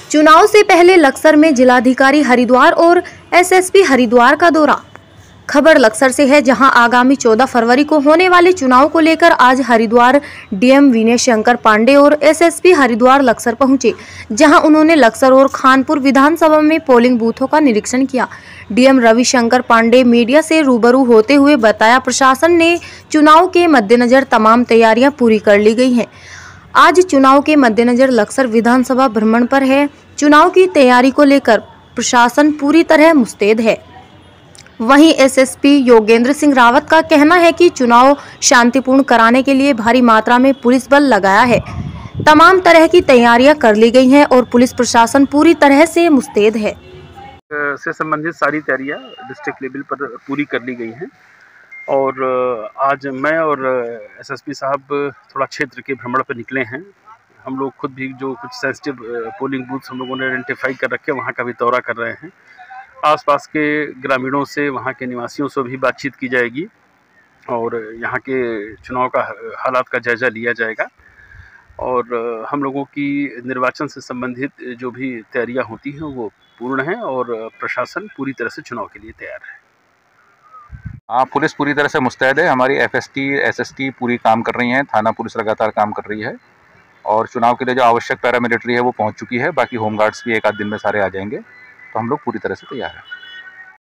चुनाव से पहले लक्सर में जिलाधिकारी हरिद्वार और एसएसपी हरिद्वार का दौरा। खबर लक्सर से है, जहां आगामी 14 फरवरी को होने वाले चुनाव को लेकर आज हरिद्वार डीएम विनय शंकर पांडे और एसएसपी हरिद्वार लक्सर पहुंचे, जहां उन्होंने लक्सर और खानपुर विधानसभा में पोलिंग बूथों का निरीक्षण किया। डीएम रविशंकर पांडे मीडिया से रूबरू होते हुए बताया, प्रशासन ने चुनाव के मद्देनजर तमाम तैयारियां पूरी कर ली गई हैं। आज चुनाव के मद्देनजर लक्सर विधानसभा भ्रमण पर है। चुनाव की तैयारी को लेकर प्रशासन पूरी तरह मुस्तैद है। वहीं एसएसपी योगेंद्र सिंह रावत का कहना है कि चुनाव शांतिपूर्ण कराने के लिए भारी मात्रा में पुलिस बल लगाया है। तमाम तरह की तैयारियां कर ली गई हैं और पुलिस प्रशासन पूरी तरह से मुस्तैद है। से संबंधित सारी तैयारियां डिस्ट्रिक्ट लेवल पर पूरी कर ली गई हैं और आज मैं और एसएसपी साहब थोड़ा क्षेत्र के भ्रमण पर निकले हैं। हम लोग खुद भी जो कुछ सेंसिटिव पोलिंग बूथ्स हम लोगों ने आइडेंटिफाई कर रखे हैं, वहाँ का भी दौरा कर रहे हैं। आसपास के ग्रामीणों से, वहाँ के निवासियों से भी बातचीत की जाएगी और यहाँ के चुनाव का हालात का जायज़ा लिया जाएगा और हम लोगों की निर्वाचन से संबंधित जो भी तैयारियाँ होती हैं वो पूर्ण हैं और प्रशासन पूरी तरह से चुनाव के लिए तैयार है। हाँ, पुलिस पूरी तरह से मुस्तैद है। हमारी एफएसटी, एसएसटी पूरी काम कर रही हैं, थाना पुलिस लगातार काम कर रही है और चुनाव के लिए जो आवश्यक पैरामिलिट्री है वो पहुंच चुकी है। बाकी होमगार्ड्स भी एक आध दिन में सारे आ जाएंगे, तो हम लोग पूरी तरह से तैयार हैं।